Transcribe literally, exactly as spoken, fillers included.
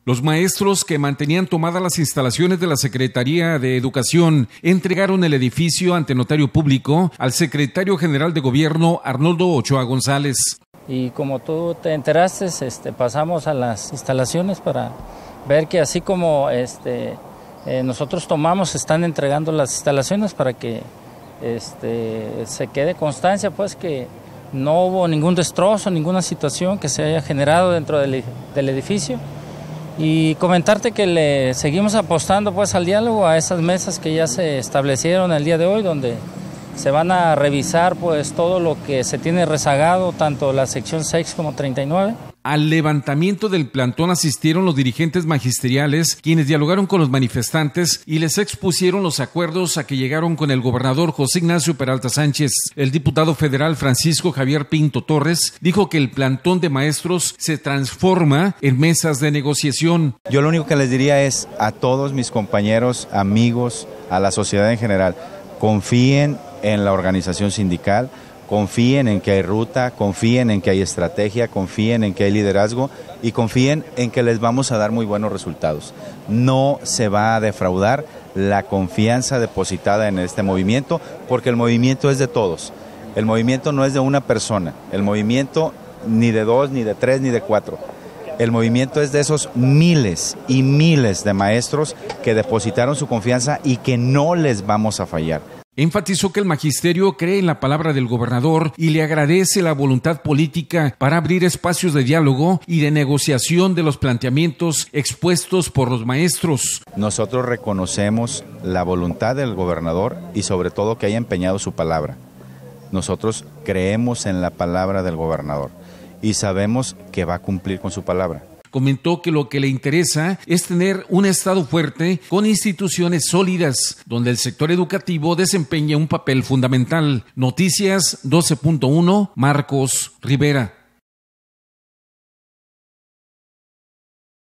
Los maestros que mantenían tomadas las instalaciones de la Secretaría de Educación entregaron el edificio ante notario público al secretario general de Gobierno, Arnoldo Ochoa González. Y como tú te enteraste, este, pasamos a las instalaciones para ver que así como este, eh, nosotros tomamos, están entregando las instalaciones para que este, se quede constancia, pues que no hubo ningún destrozo, ninguna situación que se haya generado dentro del, del edificio. Y comentarte que le seguimos apostando pues al diálogo, a esas mesas que ya se establecieron el día de hoy, donde se van a revisar pues todo lo que se tiene rezagado, tanto la sección seis como treinta y nueve. Al levantamiento del plantón asistieron los dirigentes magisteriales, quienes dialogaron con los manifestantes y les expusieron los acuerdos a que llegaron con el gobernador José Ignacio Peralta Sánchez. El diputado federal Francisco Javier Pinto Torres dijo que el plantón de maestros se transforma en mesas de negociación. Yo lo único que les diría es a todos mis compañeros, amigos, a la sociedad en general, confíen en la organización sindical, confíen en que hay ruta, confíen en que hay estrategia, confíen en que hay liderazgo y confíen en que les vamos a dar muy buenos resultados. No se va a defraudar la confianza depositada en este movimiento, porque el movimiento es de todos. El movimiento no es de una persona, el movimiento ni de dos, ni de tres, ni de cuatro. El movimiento es de esos miles y miles de maestros que depositaron su confianza y que no les vamos a fallar. Enfatizó que el magisterio cree en la palabra del gobernador y le agradece la voluntad política para abrir espacios de diálogo y de negociación de los planteamientos expuestos por los maestros. Nosotros reconocemos la voluntad del gobernador y sobre todo que haya empeñado su palabra. Nosotros creemos en la palabra del gobernador y sabemos que va a cumplir con su palabra. Comentó que lo que le interesa es tener un Estado fuerte con instituciones sólidas, donde el sector educativo desempeña un papel fundamental. Noticias doce punto uno, Marcos Rivera.